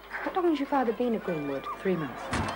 How long has your father been at Greenwood? 3 months.